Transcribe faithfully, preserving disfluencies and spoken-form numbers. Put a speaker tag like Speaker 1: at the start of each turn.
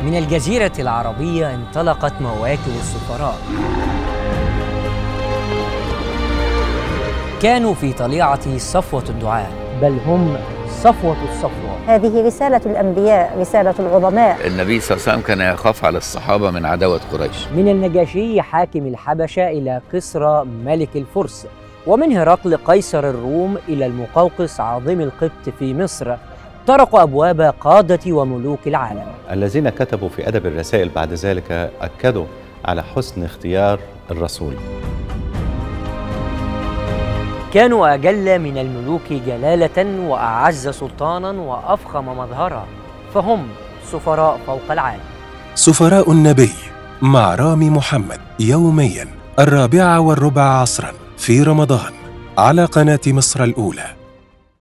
Speaker 1: من الجزيرة العربية انطلقت مواكب السفراء. كانوا في طليعة صفوة الدعاة، بل هم صفوة الصفوة.
Speaker 2: هذه رسالة الأنبياء، رسالة العظماء.
Speaker 3: النبي صلى الله عليه وسلم كان يخاف على الصحابة من عداوة قريش.
Speaker 1: من النجاشي حاكم الحبشة إلى قسرى ملك الفرس، ومن هرقل قيصر الروم إلى المقوقس عظيم القبط في مصر، طرقوا أبواب قادة وملوك العالم.
Speaker 4: الذين كتبوا في أدب الرسائل بعد ذلك أكدوا على حسن اختيار الرسول.
Speaker 1: كانوا أجل من الملوك جلالة وأعز سلطانا وأفخم مظهرا، فهم سفراء فوق العالم.
Speaker 5: سفراء النبي مع رامي محمد، يوميا الرابعة والربع عصرا في رمضان على قناة مصر الأولى.